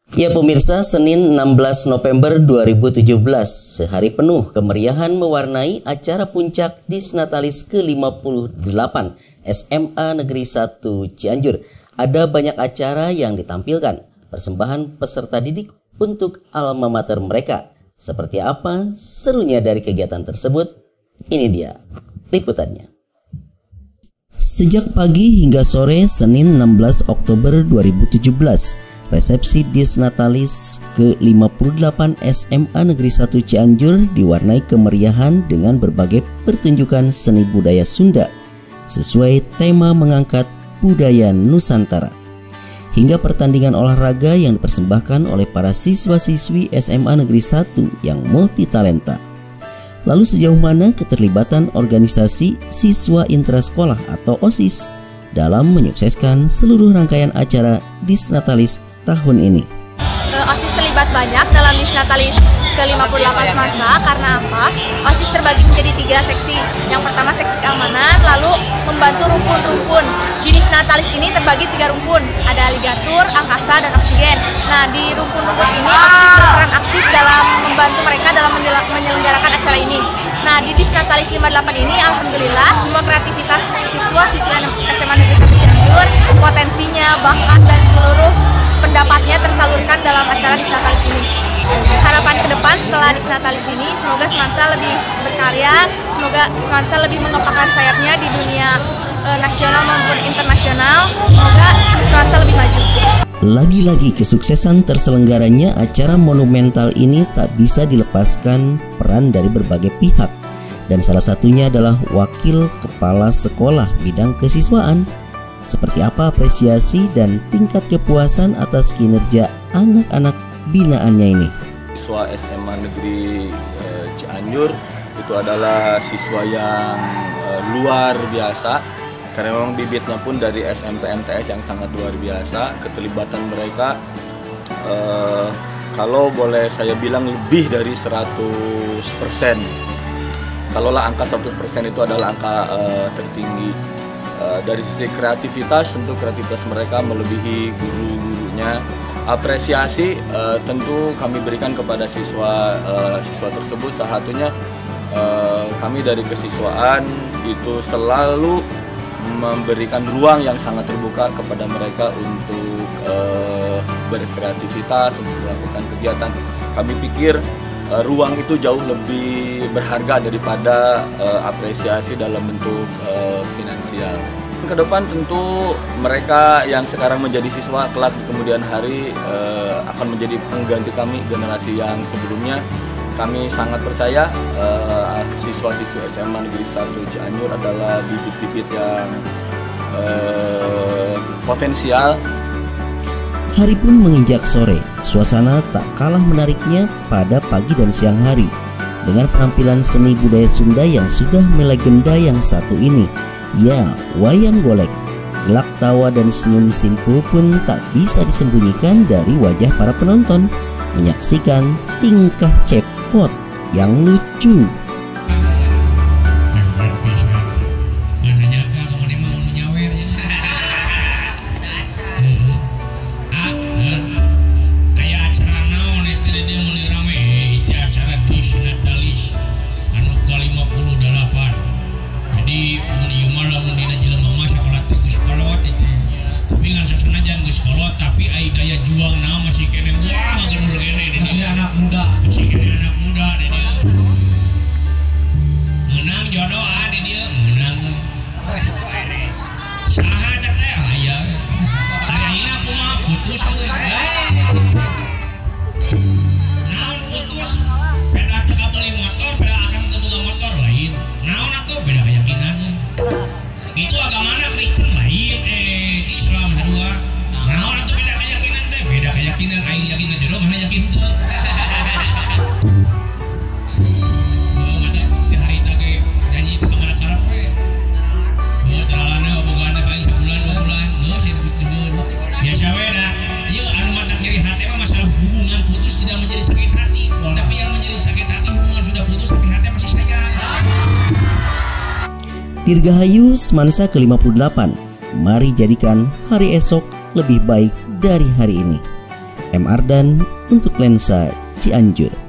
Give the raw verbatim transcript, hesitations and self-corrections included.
Ya pemirsa, Senin enam belas November dua ribu tujuh belas, sehari penuh kemeriahan mewarnai acara puncak Disnatalis ke lima puluh delapan S M A Negeri satu Cianjur. Ada banyak acara yang ditampilkan, persembahan peserta didik untuk alma mater mereka. Seperti apa serunya dari kegiatan tersebut? Ini dia liputannya. Sejak pagi hingga sore Senin enam belas Oktober dua ribu tujuh belas, resepsi Disnatalis ke lima puluh delapan S M A Negeri satu Cianjur diwarnai kemeriahan dengan berbagai pertunjukan seni budaya Sunda sesuai tema mengangkat budaya Nusantara, hingga pertandingan olahraga yang dipersembahkan oleh para siswa-siswi S M A Negeri satu yang multitalenta. Lalu sejauh mana keterlibatan organisasi siswa intrasekolah atau OSIS dalam menyukseskan seluruh rangkaian acara Disnatalis tahun ini? OSIS terlibat banyak dalam Disnatalis ke lima puluh delapan Semansa. Karena apa? OSIS terbagi menjadi tiga seksi. Yang pertama seksi keamanan, lalu membantu rumpun-rumpun. Di Disnatalis ini terbagi tiga rumpun, ada ligatur, angkasa, dan oksigen. Nah, di rumpun-rumpun ini OSIS berperan aktif dalam membantu mereka dalam menyelenggarakan acara ini. Nah, di Disnatalis lima puluh delapan ini alhamdulillah semua kreativitas siswa-siswa S M A Negeri satu Cianjur, potensinya, bakat, dan seluruh pendapatnya tersalurkan dalam acara Disnatalis ini. Harapan ke depan setelah Disnatalis ini, semoga Semansa lebih berkarya, semoga Semansa lebih mengepakkan sayapnya di dunia e, nasional maupun internasional. Semoga Semansa lebih maju. Lagi-lagi kesuksesan terselenggaranya acara monumental ini tak bisa dilepaskan peran dari berbagai pihak, dan salah satunya adalah Wakil Kepala Sekolah Bidang Kesiswaan. Seperti apa apresiasi dan tingkat kepuasan atas kinerja anak-anak binaannya ini? Siswa S M A Negeri eh, Cianjur itu adalah siswa yang eh, luar biasa, karena memang bibitnya pun dari S M P M T S yang sangat luar biasa. Keterlibatan mereka eh, kalau boleh saya bilang lebih dari seratus persen. Kalaulah angka seratus persen itu adalah angka eh, tertinggi. Uh, dari sisi kreativitas, tentu kreativitas mereka melebihi guru-gurunya. Apresiasi uh, tentu kami berikan kepada siswa uh, siswa tersebut. Salah satunya uh, kami dari kesiswaan itu selalu memberikan ruang yang sangat terbuka kepada mereka untuk uh, berkreativitas, untuk melakukan kegiatan. Kami pikir uh, ruang itu jauh lebih berharga daripada uh, apresiasi dalam bentuk uh, finansial. Ke depan tentu mereka yang sekarang menjadi siswa kelak di kemudian hari uh, akan menjadi pengganti kami, generasi yang sebelumnya. Kami sangat percaya uh, siswa-siswa S M A Negeri satu Cianjur adalah bibit-bibit yang uh, potensial. Hari pun menginjak sore, suasana tak kalah menariknya pada pagi dan siang hari dengan penampilan seni budaya Sunda yang sudah melegenda yang satu ini. Ya, wayang golek. Gelak tawa dan senyum simpul pun tak bisa disembunyikan dari wajah para penonton menyaksikan tingkah cepot yang lucu. Tapi ai daya juang nama masih kene wah gedul kene masih anak muda masih kene anak muda deh dia menang jodoh ah deh dia menang saha teh aya hari ayeuna kumaha putus naon putus peda teu beli motor peda akang teu boga motor lain naon atuh beda keyakinannya itu agamana Kristen lain eh Islam hadua. Nah, orang tuh beda keyakinan teh, beda keyakinan, aing yakin jodoh, mana yakin tuh. Oh, mata setiap hari tage nyanyi itu kemana karep we. Oh, teralana obogan teh paling sebulan dua bulan, geus sih putuskeun. Biasa we da. Ieu anu mata nyeri hati mah masalah hubungan putus tidak menjadi sakit hati, tapi yang menjadi sakit hati hubungan sudah putus tapi hati masih sayang. Dirgahayu Semansa ke lima puluh delapan. Mari jadikan hari esok lebih baik dari hari ini. M. Ardan untuk Lensa Cianjur.